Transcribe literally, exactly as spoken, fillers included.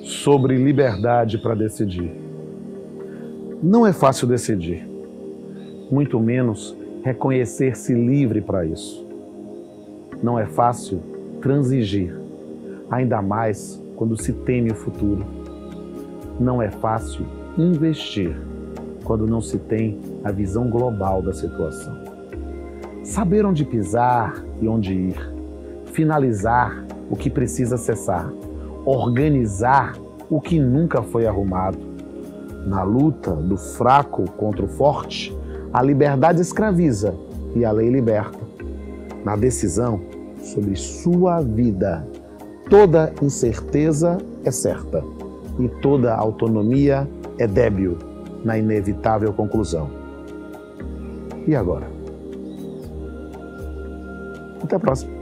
sobre liberdade para decidir. Não é fácil decidir, muito menos reconhecer-se livre para isso. Não é fácil transigir, ainda mais quando se teme o futuro. Não é fácil investir quando não se tem a visão global da situação. Saber onde pisar e onde ir, finalizar o que precisa cessar, organizar o que nunca foi arrumado. Na luta do fraco contra o forte, a liberdade escraviza e a lei liberta. Na decisão sobre sua vida, toda incerteza é certa e toda autonomia é débil na inevitável conclusão. E agora? Até a próxima.